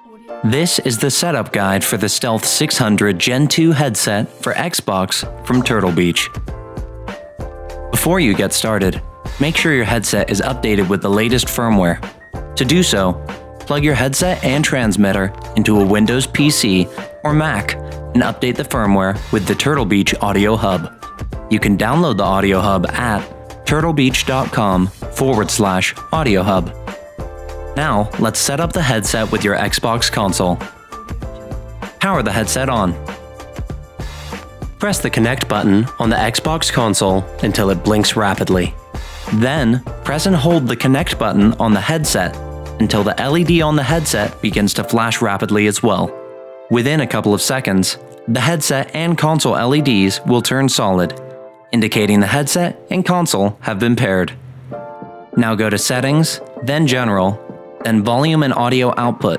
This is the setup guide for the Stealth 600 Gen 2 headset for Xbox from Turtle Beach. Before you get started, make sure your headset is updated with the latest firmware. To do so, plug your headset and transmitter into a Windows PC or Mac and update the firmware with the Turtle Beach Audio Hub. You can download the Audio Hub at turtlebeach.com/Audio Hub. Now, let's set up the headset with your Xbox console. Power the headset on. Press the Connect button on the Xbox console until it blinks rapidly. Then, press and hold the Connect button on the headset until the LED on the headset begins to flash rapidly as well. Within a couple of seconds, the headset and console LEDs will turn solid, indicating the headset and console have been paired. Now go to Settings, then General, then Volume and Audio Output.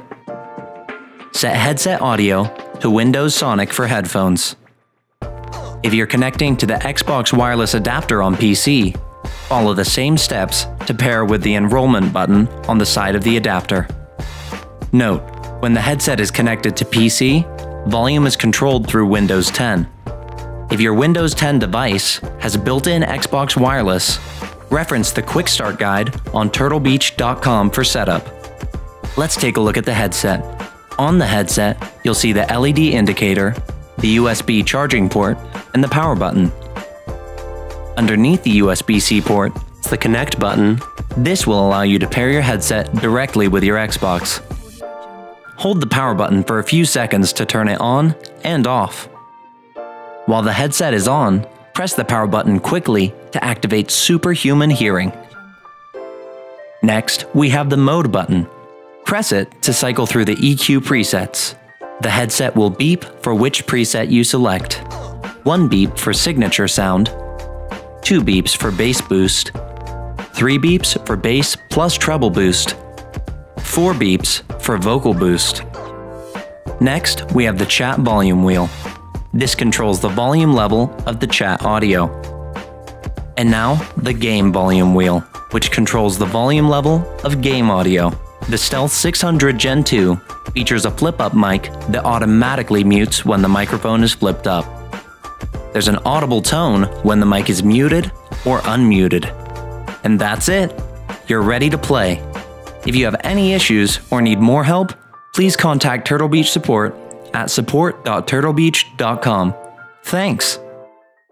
Set headset audio to Windows Sonic for headphones. If you're connecting to the Xbox wireless adapter on PC, follow the same steps to pair with the enrollment button on the side of the adapter. Note, when the headset is connected to PC, volume is controlled through Windows 10. If your Windows 10 device has built-in Xbox wireless, reference the Quick Start Guide on turtlebeach.com for setup. Let's take a look at the headset. On the headset, you'll see the LED indicator, the USB charging port, and the power button. Underneath the USB-C port is the Connect button. This will allow you to pair your headset directly with your Xbox. Hold the power button for a few seconds to turn it on and off. While the headset is on, press the power button quickly to activate superhuman hearing. Next, we have the Mode button. Press it to cycle through the EQ presets. The headset will beep for which preset you select. 1 beep for signature sound, 2 beeps for bass boost, 3 beeps for bass plus treble boost, 4 beeps for vocal boost. Next, we have the chat volume wheel. This controls the volume level of the chat audio. And now, the game volume wheel, which controls the volume level of game audio. The Stealth 600 Gen 2 features a flip-up mic that automatically mutes when the microphone is flipped up. There's an audible tone when the mic is muted or unmuted. And that's it! You're ready to play. If you have any issues or need more help, please contact Turtle Beach Support at support.turtlebeach.com. Thanks!